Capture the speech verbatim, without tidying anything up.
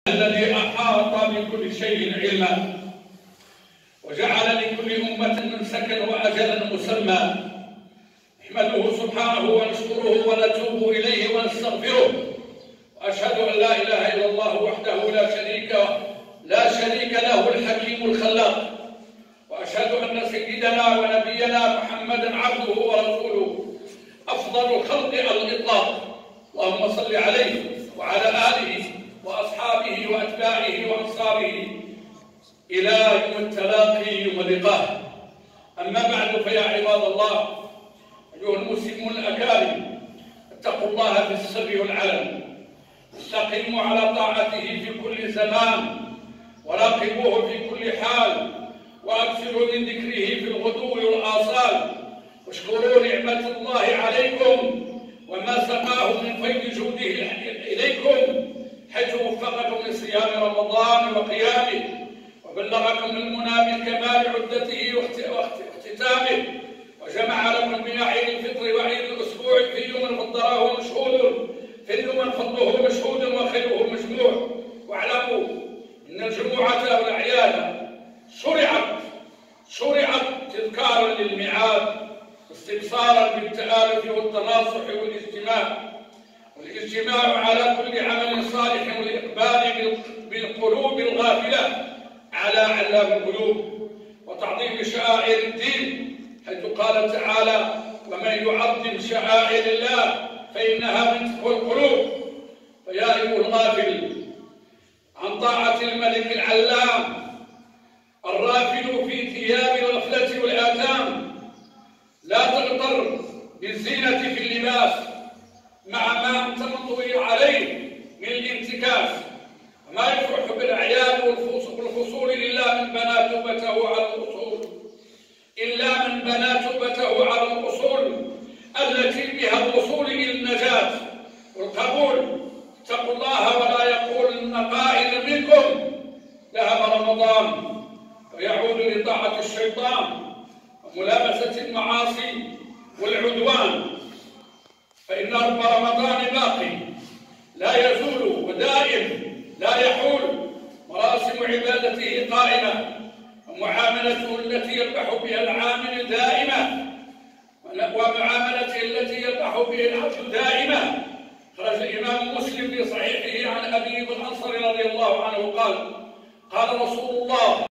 الذي أحاط بكل شيء علما وجعل لكل أمة منسكا وأجلا مسمى. نحمده سبحانه ونشكره ونتوب إليه ونستغفره، وأشهد أن لا إله إلا الله وحده لا شريك لا شريك له الحكيم الخلاق، وأشهد أن سيدنا ونبينا محمدا عبده ورسوله أفضل الخلق على الإطلاق. اللهم صل عليه وعلى آله وأصحابه وأتباعه وأنصاره إلى يوم التلاقي يوم اللقاء. أما بعد، فيا عباد الله، أيها المسلمون الأكارم، اتقوا الله في السر والعلن، استقيموا على طاعته في كل زمان، وراقبوه في كل حال، وأكثروا من ذكره في الغدو والآصال، واشكروا نعمة الله عليكم وما سقاه من فيض جوده إليكم، حيث وفقكم لصيام رمضان وقيامه، وبلغكم المنى بكمال عدته واختتامه، وجمع لكم بين عيد الفطر وعيد الأسبوع في يوم فضله مشهود في يوم فضله مشهود وخيره مجموع. واعلموا أن الجمعة والأعياد شرعت شرعت تذكارا للميعاد، استبصارا بالتآلف والتناصح والاجتماع والاجتماع على كل عمل صالح، والإقبال بالقلوب الغافلة على علام القلوب، وتعظيم شعائر الدين، حيث قال تعالى: ومن يعظم شعائر الله فإنها من تقوى القلوب. فيا أيها الغافل عن طاعة الملك العلام الرافل في ثياب الغفلة والآثام، لا تغتر بالزينة في اللباس مع ما أنت منطوي عليه من الانتكاس، وما يفرح بالأعياد والفصول إلا من بنى توبته على الأصول إلا من بنى توبته على الأصول التي بها الوصول إلى النجاة والقبول. اتقوا الله، ولا يقولن قائل منكم ذهب رمضان ويعود لطاعة الشيطان وملامسة المعاصي والعدوان، فإن رب رمضان باقي لا يزول ودائم لا يحول، مراسم عبادته قائمة، ومعاملته التي يربح بها العامل دائمة، ومعاملته التي يربح بها العبد دائمة. خرج الإمام مسلم في صحيحه عن أبي بن أنصر رضي الله عنه قال: قال رسول الله